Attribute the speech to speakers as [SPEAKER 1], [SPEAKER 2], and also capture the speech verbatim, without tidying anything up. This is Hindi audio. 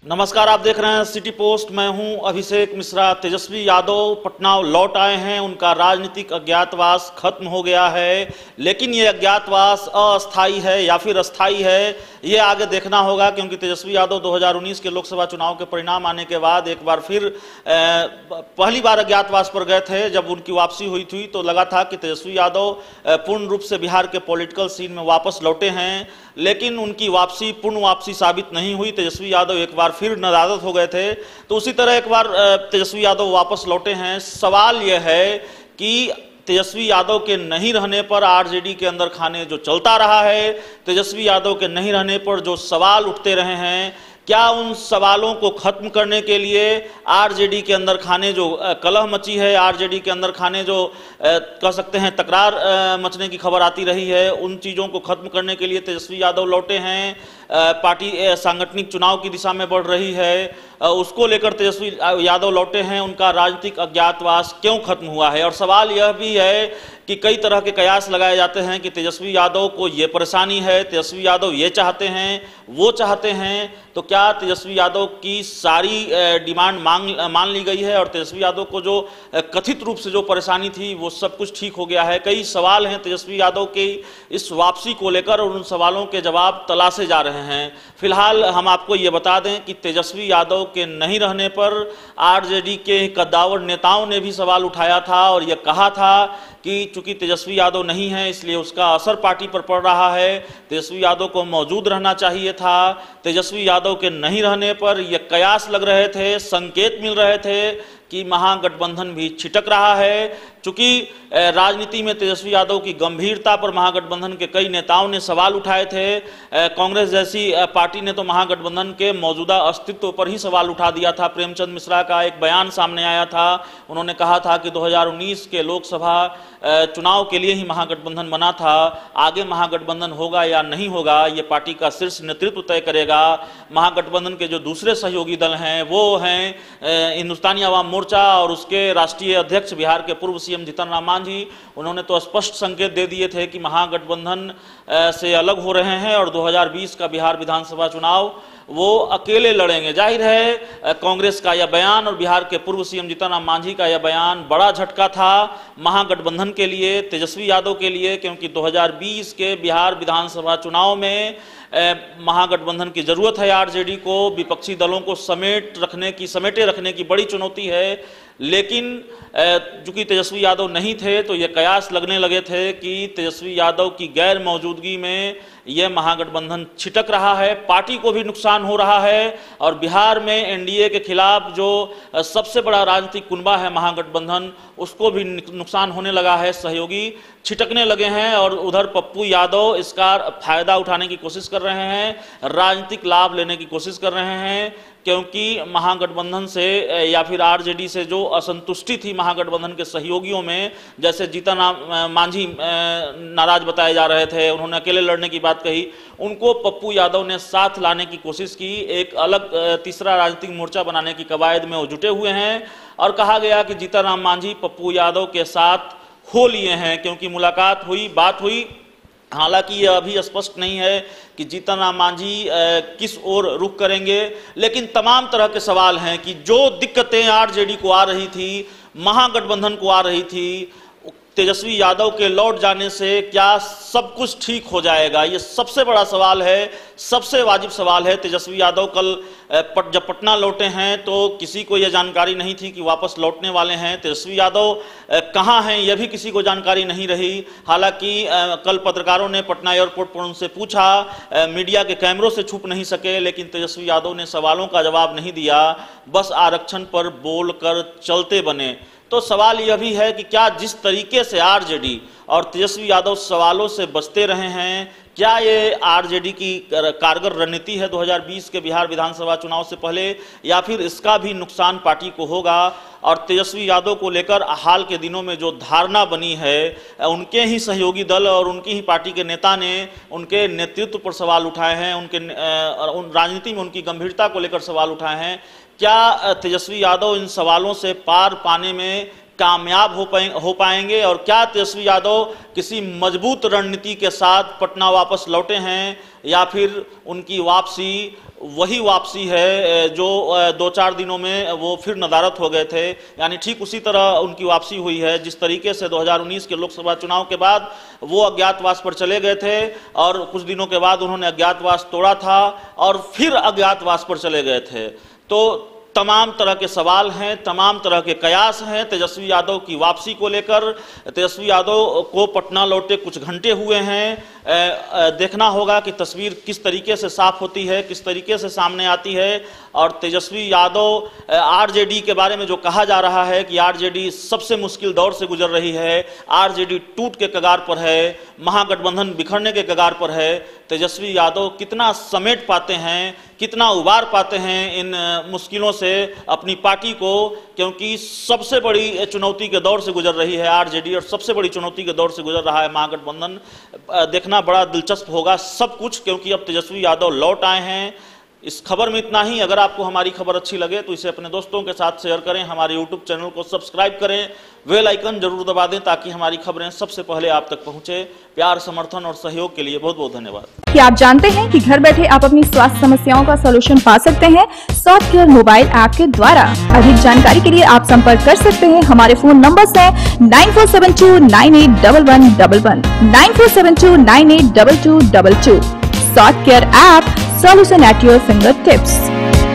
[SPEAKER 1] नमस्कार, आप देख रहे हैं सिटी पोस्ट। मैं हूं अभिषेक मिश्रा। तेजस्वी यादव पटना लौट आए हैं। उनका राजनीतिक अज्ञातवास खत्म हो गया है, लेकिन ये अज्ञातवास अस्थायी है या फिर अस्थायी है, ये आगे देखना होगा। क्योंकि तेजस्वी यादव दो हज़ार उन्नीस के लोकसभा चुनाव के परिणाम आने के बाद एक बार फिर पहली बार अज्ञातवास पर गए थे। जब उनकी वापसी हुई थी तो लगा था कि तेजस्वी यादव पूर्ण रूप से बिहार के पॉलिटिकल सीन में वापस लौटे हैं, लेकिन उनकी वापसी पूर्ण वापसी साबित नहीं हुई। तेजस्वी यादव एक बार फिर नदारद हो गए थे। तो उसी तरह एक बार तेजस्वी यादव वापस लौटे हैं। सवाल यह है कि तेजस्वी यादव के नहीं रहने पर आरजेडी के अंदर खाने जो चलता रहा है, तेजस्वी यादव के नहीं रहने पर जो सवाल उठते रहे हैं, क्या उन सवालों को खत्म करने के लिए आरजेडी के अंदर खाने जो कलह मची है, आरजेडी के अंदर खाने जो कह सकते हैं तकरार मचने की खबर आती रही है, उन चीज़ों को खत्म करने के लिए तेजस्वी यादव लौटे हैं। पार्टी सांगठनिक चुनाव की दिशा में बढ़ रही है, उसको लेकर तेजस्वी यादव लौटे हैं। उनका राजनीतिक अज्ञातवास क्यों खत्म हुआ है? और सवाल यह भी है कि कई तरह के कयास लगाए जाते हैं कि तेजस्वी यादव को ये परेशानी है, तेजस्वी यादव ये चाहते हैं, वो चाहते हैं। तो क्या तेजस्वी यादव की सारी डिमांड मांग मान ली गई है और तेजस्वी यादव को जो कथित रूप से जो परेशानी थी वो सब कुछ ठीक हो गया है? कई सवाल हैं तेजस्वी यादव के इस वापसी को लेकर और उन सवालों के जवाब तलाशे जा रहे हैं। फिलहाल हम आपको ये बता दें कि तेजस्वी यादव के नहीं रहने पर आरजेडी के कद्दावर नेताओं ने भी सवाल उठाया था और ये कहा था कि चूंकि तेजस्वी यादव नहीं है इसलिए उसका असर पार्टी पर पड़ रहा है, तेजस्वी यादव को मौजूद रहना चाहिए था। तेजस्वी यादव के नहीं रहने पर ये कयास लग रहे थे, संकेत मिल रहे थे कि महागठबंधन भी छिटक रहा है। चूंकि राजनीति में तेजस्वी यादव की गंभीरता पर महागठबंधन के कई नेताओं ने सवाल उठाए थे। कांग्रेस जैसी पार्टी ने तो महागठबंधन के मौजूदा अस्तित्व पर ही सवाल उठा दिया था। प्रेमचंद मिश्रा का एक बयान सामने आया था, उन्होंने कहा था कि दो हज़ार उन्नीस के लोकसभा चुनाव के लिए ही महागठबंधन बना था, आगे महागठबंधन होगा या नहीं होगा ये पार्टी का शीर्ष नेतृत्व तय करेगा। महागठबंधन के जो दूसरे सहयोगी दल हैं वो हैं हिंदुस्तानी अवाम मोर्चा और उसके राष्ट्रीय अध्यक्ष बिहार के पूर्व सीएम जीतन राम मांझी। उन्होंने तो स्पष्ट संकेत दे दिए थे कि महागठबंधन से अलग हो रहे हैं और दो हज़ार बीस का बिहार विधानसभा चुनाव वो अकेले लड़ेंगे। जाहिर है कांग्रेस का यह बयान और बिहार के पूर्व सीएम जीतन राम मांझी का यह बयान बड़ा झटका था महागठबंधन के लिए, तेजस्वी यादव के लिए, क्योंकि दो हज़ार बीस के बिहार विधानसभा चुनाव में महागठबंधन की जरूरत है। आरजेडी को विपक्षी दलों को समेट रखने की समेटे रखने की बड़ी चुनौती है। लेकिन चूंकि तेजस्वी यादव नहीं थे तो ये कयास लगने लगे थे कि तेजस्वी यादव की गैर मौजूदगी में यह महागठबंधन छिटक रहा है, पार्टी को भी नुकसान हो रहा है और बिहार में एनडीए के खिलाफ जो सबसे बड़ा राजनीतिक कुनबा है महागठबंधन, उसको भी नुकसान होने लगा है। सहयोगी छिटकने लगे हैं और उधर पप्पू यादव इसका फायदा उठाने की कोशिश कर रहे हैं, राजनीतिक लाभ लेने की कोशिश कर रहे हैं। क्योंकि महागठबंधन से या फिर आरजेडी से जो असंतुष्टि थी महागठबंधन के सहयोगियों में, जैसे जीतन राम मांझी नाराज बताए जा रहे थे, उन्होंने अकेले लड़ने की बात कही, उनको पप्पू यादव ने साथ लाने की कोशिश की। एक अलग तीसरा राजनीतिक मोर्चा बनाने की कवायद में वो जुटे हुए हैं और कहा गया कि जीतन राम मांझी पप्पू यादव के साथ हो लिए हैं, क्योंकि मुलाकात हुई, बात हुई। हालांकि यह अभी स्पष्ट नहीं है कि जीतन राम मांझी किस ओर रुख करेंगे, लेकिन तमाम तरह के सवाल हैं कि जो दिक्कतें आरजेडी को आ रही थी, महागठबंधन को आ रही थी, तेजस्वी यादव के लौट जाने से क्या सब कुछ ठीक हो जाएगा? ये सबसे बड़ा सवाल है, सबसे वाजिब सवाल है। तेजस्वी यादव कल पट, जब पटना लौटे हैं तो किसी को यह जानकारी नहीं थी कि वापस लौटने वाले हैं। तेजस्वी यादव कहाँ हैं यह भी किसी को जानकारी नहीं रही। हालांकि कल पत्रकारों ने पटना एयरपोर्ट पर उनसे पूछा, मीडिया के कैमरों से छुप नहीं सके, लेकिन तेजस्वी यादव ने सवालों का जवाब नहीं दिया, बस आरक्षण पर बोलकर चलते बने। तो सवाल यह भी है कि क्या जिस तरीके से आरजेडी और तेजस्वी यादव सवालों से बचते रहे हैं, क्या ये आरजेडी की कारगर रणनीति है दो हज़ार बीस के बिहार विधानसभा चुनाव से पहले, या फिर इसका भी नुकसान पार्टी को होगा? और तेजस्वी यादव को लेकर हाल के दिनों में जो धारणा बनी है, उनके ही सहयोगी दल और उनकी ही पार्टी के नेता ने उनके नेतृत्व पर सवाल उठाए हैं, उनके उन राजनीति में उनकी गंभीरता को लेकर सवाल उठाए हैं। क्या तेजस्वी यादव इन सवालों से पार पाने में कामयाब हो पाए हो पाएंगे और क्या तेजस्वी यादव किसी मजबूत रणनीति के साथ पटना वापस लौटे हैं या फिर उनकी वापसी वही वापसी है जो दो चार दिनों में वो फिर नदारत हो गए थे, यानी ठीक उसी तरह उनकी वापसी हुई है जिस तरीके से दो हज़ार उन्नीस के लोकसभा चुनाव के बाद वो अज्ञातवास पर चले गए थे और कुछ दिनों के बाद उन्होंने अज्ञातवास तोड़ा था और फिर अज्ञातवास पर चले गए थे। तो तमाम तरह के सवाल हैं, तमाम तरह के कयास हैं तेजस्वी यादव की वापसी को लेकर। तेजस्वी यादव को पटना लौटे कुछ घंटे हुए हैं, देखना होगा कि तस्वीर किस तरीके से साफ होती है, किस तरीके से सामने आती है। और तेजस्वी यादव आरजेडी के बारे में जो कहा जा रहा है कि आरजेडी सबसे मुश्किल दौर से गुजर रही है, आरजेडी टूट के कगार पर है, महागठबंधन बिखरने के कगार पर है, तेजस्वी यादव कितना समेट पाते हैं, कितना उबार पाते हैं इन मुश्किलों से अपनी पार्टी को, क्योंकि सबसे बड़ी चुनौती के दौर से गुजर रही है आरजेडी और सबसे बड़ी चुनौती के दौर से गुजर रहा है महागठबंधन। देखना बड़ा दिलचस्प होगा सब कुछ, क्योंकि अब तेजस्वी यादव लौट आए हैं। इस खबर में इतना ही। अगर आपको हमारी खबर अच्छी लगे तो इसे अपने दोस्तों के साथ शेयर करें, हमारे यूट्यूब चैनल को सब्सक्राइब करें, बेल आइकन जरूर दबा दें ताकि हमारी खबरें सबसे पहले आप तक पहुंचे। प्यार, समर्थन और सहयोग के लिए बहुत बहुत धन्यवाद।
[SPEAKER 2] क्या आप जानते हैं कि घर बैठे आप अपनी स्वास्थ्य समस्याओं का सलूशन पा सकते हैं सॉफ्ट केयर मोबाइल ऐप के द्वारा। अधिक जानकारी के लिए आप संपर्क कर सकते हैं। हमारे फोन नंबर्स हैं nine four seven two nine eight double one double one, nine four seven two nine eight double two double two. Soft care app, solution at your fingertips.